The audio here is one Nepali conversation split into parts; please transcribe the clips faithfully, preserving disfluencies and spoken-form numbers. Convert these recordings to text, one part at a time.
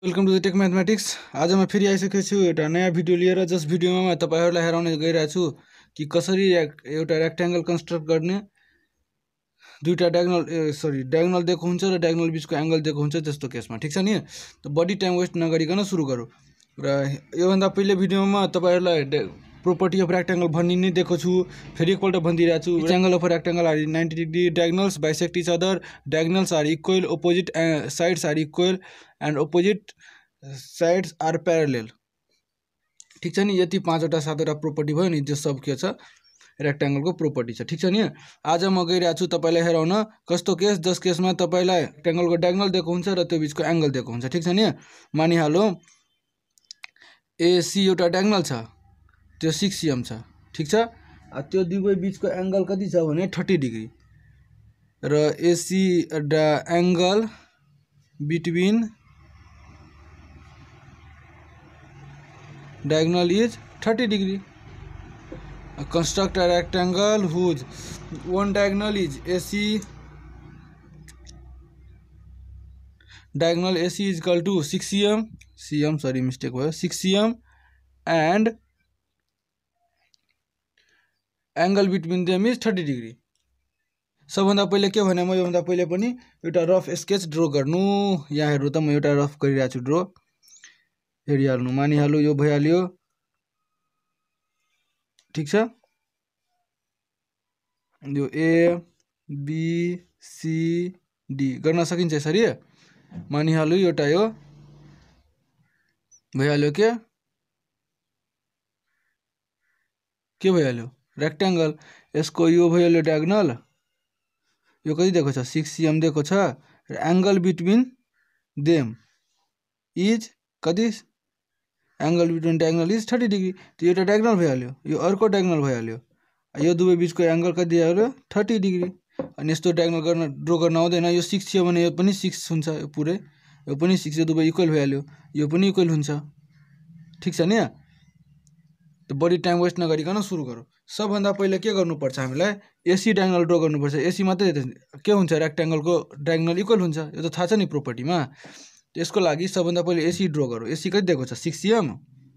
Welcome to the tech mathematics. आज म फेरि आइसकेको छु एउटा नयाँ भिडियो लिएर। जस भिडियोमा म तपाईहरुलाई हेराउन गइरहेको छु कि कसरी एउटा रेक्टेंगल कन्स्ट्रक्ट गर्ने। दुईटा डायगोनल सरी डायगोनल दिएको हुन्छ र डायगोनल बीचको एंगल दिएको हुन्छ त्यस्तो केसमा। ठीक छ नि? त बडी टाइम वेस्ट नगरिकन सुरु गरौँ। र योभन्दा पहिले भिडियोमा तपाईहरुलाई property of rectangle भन्ने नै दिएको छु। फेरि एकपल्ट भनिदिरहेको छु। Rectangle of a rectangle are ninety degree, diagonals bisect each other, diagonals are equal, opposite uh, sides are equal and opposite sides are parallel। ठीक छ नि? यति पाँचवटा सातवटा प्रोपर्टी भयो नि, जो सब के छ रेक्टेंगल को प्रोपर्टी छ। ठीक छ नि? आज म गइरहेको छु तपाईलाई हेराउन कस्तो केस, जस केसमा तपाईलाई रेक्टेंगल को डायगोनल दिएको हुन्छ र त्यो बीचको एंगल दिएको हुन्छ। ठीक छ नि? मानिहालौं एसी एउटा डायगोनल छ, त्यो सिक्स सीएम छ। ठीक छ? त्यो दुवै बीचको एंगल कति छ भने थर्टी डिग्री र AC the angle between diagonal is thirty degree. Construct a rectangle whose one diagonal is A C. Diagonal A C is equal to six cm. Cm, sorry, mistake was six cm, and angle between them is thirty degree. सबभन्दा पहिले के भने म योभन्दा पहिले पनि एउटा रफ स्केच ड्रा गर्नु। यहाँ हेर्नु त म एउटा रफ गरिरहेको छु ड्रा। हेरिहाल्नु, मानिहाल्नु यो भइहाल्यो। ठीक छ? यो ए बी सी डी गर्न सकिन्छ यसरी। मानिहाल्नु एउटा यो भइहाल्यो। के के भइहाल्यो? रेक्टेंगल। यसको यो भइहाल्यो डायगोनल। यो कति दिएको छ? सिक्स सीएम दिएको छ र एंगल बिट्विन देम इज कति? Angle between diagonal is thirty degree. तो एउटा डायगोनल भइहाल्यो, यो अर्को डायगोनल भइहाल्यो। यो दुवै बीचको एंगल कति दिइहाल्यो? Thirty degree. अनि यस्तो डायगोनल गर्न ड्रा गर्न आउँदैन। यो सिक्स थियो भने यो पनि सिक्स हुन्छ, यो पुरै यो पनि सिक्स, यो दुवै इक्वल भइहाल्यो, यो पनि इक्वल हुन्छ। ठीक छ नि? तो बडी टाइम वेस्ट नगरिकन सुरु गरौँ। सबभन्दा पहिले के गर्नुपर्छ हामीलाई? एसी डायगोनल ड्रा गर्नुपर्छ। एसी मात्रै के हुन्छ? रेक्टेंगलको डायगोनल इक्वल हुन्छ। यो त थाहा छ नि प्रोपर्टीमा। त्यसको लागि सबभन्दा पहिले एसी ड्रा गरौँ। एसी कति दिएको छ? Six CM.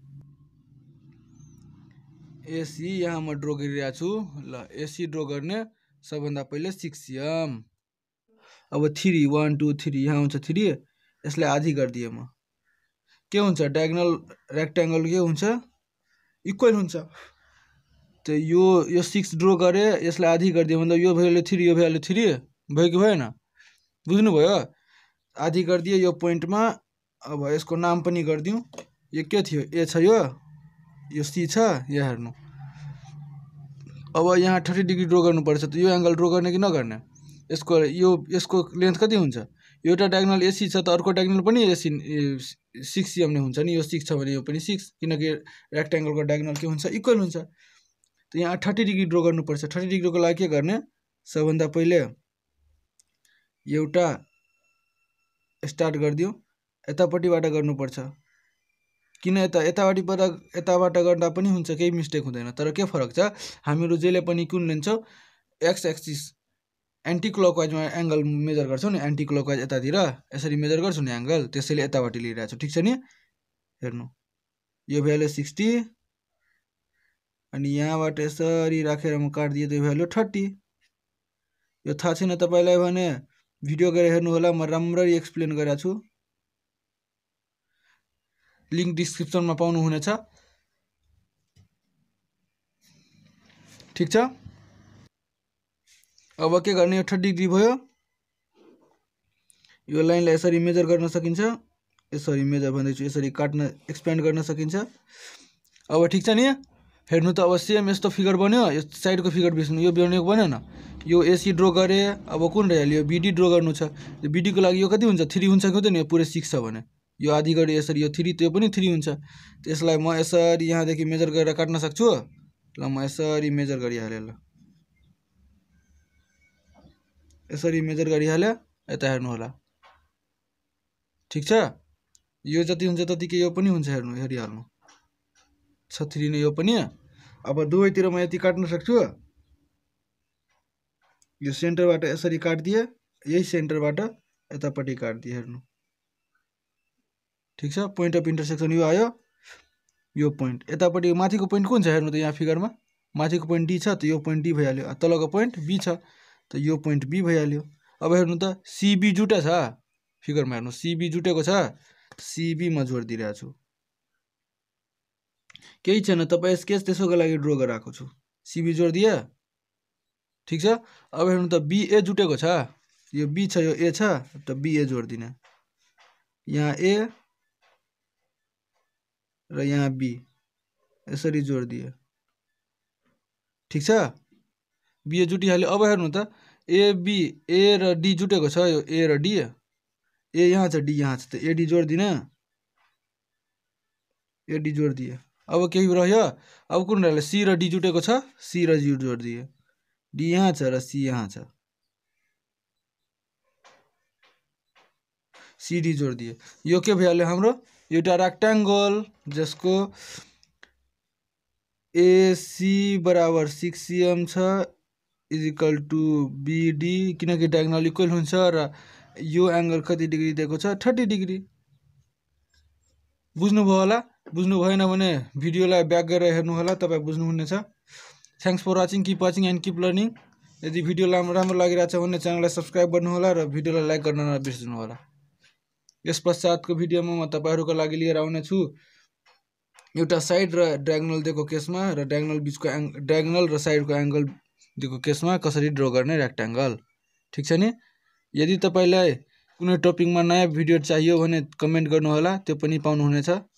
एसी यहाँ म ड्रा गरिरहेको छु। ल एसी ड्रा गर्ने सबभन्दा पहिले सिक्स सीएम। अब थ्री वन टू थ्री यहाँ हुन्छ थ्री। यसलाई आधी गरिदिएँ म। के हुन्छ? डायगोनल रेक्टेंगल के हुन्छ? इक्वल हुन्छ। तो यो यो सिक्स ड्रा गरे, यसलाई आधी गरिदिएँ मतलब यो भइहाल्यो थ्री, यो भइहाल्यो थ्री। भयो कि भएन? बुझ्नुभयो? आधी गरिदिए यो पोइन्टमा। अब यसको नाम पनि गरिदिउँ। यो के थियो? ए छ, यो यो सी छ। यहाँ हेर्नु। अब यहाँ थर्टी डिग्री ड्रा गर्नुपर्छ। त यो एंगल ड्रा गर्ने कि नगर्ने? यसको यो यसको लेन्थ कति हुन्छ? एउटा डायगोनल एसी छ त अर्को डायगोनल पनि एसी सिक्स सीएम नै हुन्छ नि। यो सिक्स छ भने यो पनि सिक्स, किनकि रेक्टेंगलको डायगोनल के हुन्छ? इक्वल हुन्छ। त यहाँ थर्टी डिग्री ड्रा गर्नुपर्छ। थर्टी डिग्रीको लागि के गर्ने? सबभन्दा पहिले एउटा स्टार्ट गरिदिउँ। यतापट्टिबाट गर्नुपर्छ। किन यता यतापट्टिबाट यताबाट गर्दा पनि हुन्छ, केही मिस्टेक हुँदैन। तर के फरक छ? हामीहरू जहिले पनि कुन लिन्छौँ? एक्स एक्सिस एन्टी क्लकवाइजमा एंगल मेजर गर्छौँ नि। एन्टी क्लकवाइज यतातिर यसरी मेजर गर्छौँ नि एंगल, त्यसैले यताबाट लिइरहेको छु। ठीक छ नि? हेर्नु, यो भ्यालु सिक्सटी अनि यहाँबाट यसरी राखेर म काट्दिए त यो भ्यालु थर्टी। यो थाहा छैन तपाईलाई भने भिडियो गएर हेर्नु होला। म राम्ररी एक्सप्लेन गरेको छु। लिंक डिस्क्रिप्सनमा पाउनु हुनेछ। ठीक छ? अब के गर्ने? यो थर्टी डिग्री भयो। यो लाइनलाई यसरी मेजर गर्न सकिन्छ। यसरी मेजर भन्दैछु, यसरी काट्न एक्सपेन्ड गर्न सकिन्छ। अब ठीक छ नि? हेर्नु त अब सेम यस्तो फिगर बन्यो। यो साइडको फिगर बिर्सनु, यो बनेको बन्यो न। यो एसी ड्रा गरे। अब कुन रह्यो? यो बीडी ड्रा गर्नु छ। यो बीडी को लागि यो कति हुन्छ? थ्री हुन्छ कि हुँदैन? यो पुरै सिक्स छ भने यो आधी गरी यसरी यो थ्री, त्यो पनि थ्री हुन्छ। त्यसलाई म यसरी यहाँदेखि मेजर गरेर काट्न सक्छु। ल म यसरी मेजर गरिहालेँ। ल यसरी मेजर गरिहालेँ। यता हेर्नु होला। ठीक छ? यो जति हुन्छ त्यतिकै यो पनि हुन्छ। हेर्नु, हेरिहाल्नु छ थ्री नै यो पनि। अब दुवैतिर म यति काट्न सक्छु। यो सेन्टरबाट यसरी काट्दिए, यही सेन्टरबाट यतापट्टि काट्दिए। हेर्नु, ठीक छ। पोइन्ट अफ इन्टरसेक्सन यो आयो, यो पोइन्ट। यतापट्टि माथिको पोइन्ट कुन छ हेर्नु त यहाँ फिगरमा, माथिको पोइन्ट डी छ त यो पोइन्ट डी भइहाल्यो, तलको पोइन्ट बी छ त यो पोइन्ट बी भइहाल्यो। अब हेर्नु त सिबी जुटे छ फिगरमा, हेर्नु सिबी जुटेको छ, सिबी म जोड दिइरहेको छु, केही छैन, तपाईँ स्केच त्यसोको लागि ड्र गराएको छु। सिबी जोड दिए, ठिक छ। अब हेर्नु त बिए जुटेको छ, यो बी छ यो ए छ त बिए जोड दिने, यहाँ ए र यहाँ बी यसरी जोड दिए, ठिक छ। बिए जुटिहाल्यो। अब हेर्नु त एबी ए र डी जुटेको छ, यो ए र डी, ए यहाँ छ डी यहाँ छ त एडी जोड दिने, एडी जोड दिए। अब केही रह्यो, अब कुन रह्यो, सी र डी जुटेको छ, सी र जी जोड दिए, डी यहाँ छ र सी यहाँ छ, सीडी जोड दिए। यो के भइहाल्यो हाम्रो एउटा रेक्टेंगल जसको एसी बराबर सिक्स सीएम छ इज इक्वल टू बीडी, किनकि डायगोनल इक्वल हुन्छ र यो एंगल कति डिग्री दिएको छ, थर्टी डिग्री। बुझ्नुभयो होला, बुझ्नु भएन भने भिडियोलाई ब्याक गरेर हेर्नु होला, तपाईँ बुझ्नुहुनेछ। Thanks for watching, keep watching and keep learning. यदि भिडियो राम्रो राम्रो लागिरहेछ भने च्यानललाई सब्सक्राइब गर्नु होला र भिडियोलाई लाइक गर्न नबिर्सनु होला। यस पश्चातको भिडियोमा म तपाईहरुको लागि लिएर आउने छु एउटा साइड र डायगोनल दिएको केसमा र डायगोनल बीचको डायगोनल र साइडको एंगल दिएको केसमा कसरी ड्र गर्ने रेक्टेंगल, ठीक छ नि। यदि तपाईलाई कुनै टपिकमा नयाँ भिडियो चाहियो भने कमेन्ट गर्नु होला, त्यो पनि पाउनुहुनेछ।